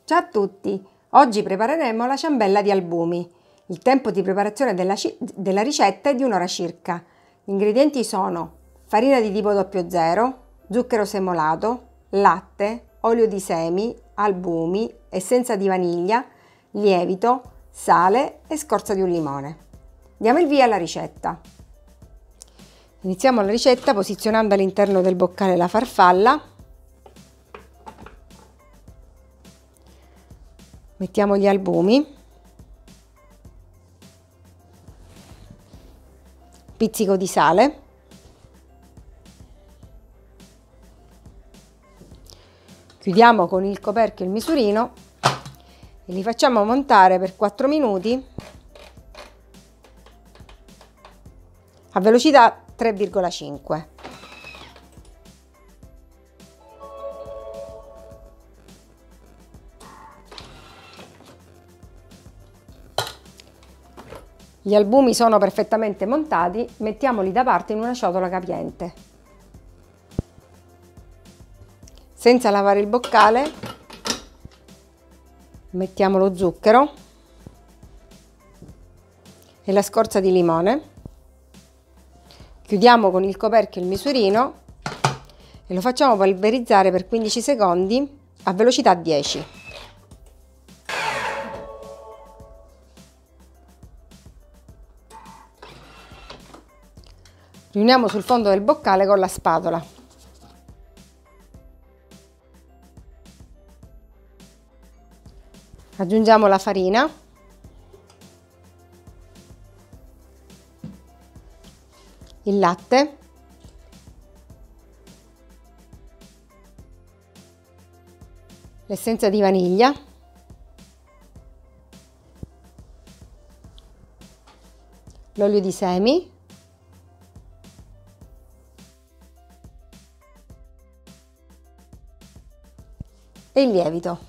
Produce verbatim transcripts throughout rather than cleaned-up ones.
Ciao a tutti! Oggi prepareremo la ciambella di albumi. Il tempo di preparazione della, della ricetta è di un'ora circa. Gli ingredienti sono farina di tipo zero zero, zucchero semolato, latte, olio di semi, albumi, essenza di vaniglia, lievito, sale e scorza di un limone. Diamo il via alla ricetta. Iniziamo la ricetta posizionando all'interno del boccale la farfalla. Mettiamo gli albumi, pizzico di sale, chiudiamo con il coperchio il misurino e li facciamo montare per quattro minuti a velocità tre virgola cinque. Gli albumi sono perfettamente montati, mettiamoli da parte in una ciotola capiente. Senza lavare il boccale, mettiamo lo zucchero e la scorza di limone, chiudiamo con il coperchio il misurino e lo facciamo polverizzare per quindici secondi a velocità dieci. Riuniamo sul fondo del boccale con la spatola. Aggiungiamo la farina, il latte, l'essenza di vaniglia, l'olio di semi e il lievito.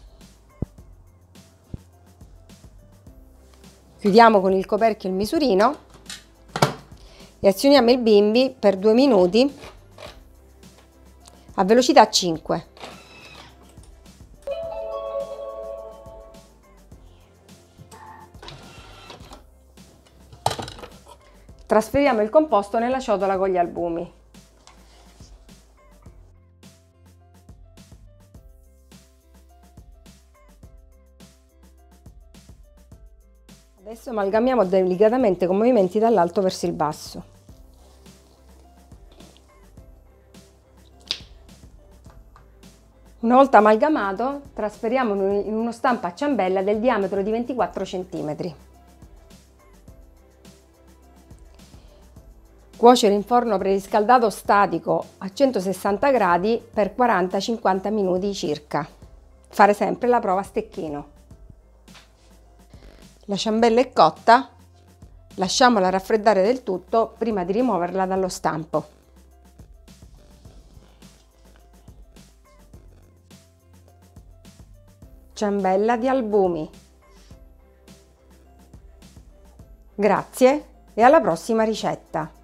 Chiudiamo con il coperchio il misurino e azioniamo il bimbi per due minuti a velocità cinque. Trasferiamo il composto nella ciotola con gli albumi. Adesso amalgamiamo delicatamente con movimenti dall'alto verso il basso. Una volta amalgamato, trasferiamolo in uno stampo a ciambella del diametro di ventiquattro centimetri. Cuocere in forno preriscaldato statico a centosessanta gradi per quaranta cinquanta minuti circa. Fare sempre la prova a stecchino. La ciambella è cotta, lasciamola raffreddare del tutto prima di rimuoverla dallo stampo. Ciambella di albumi. Grazie e alla prossima ricetta!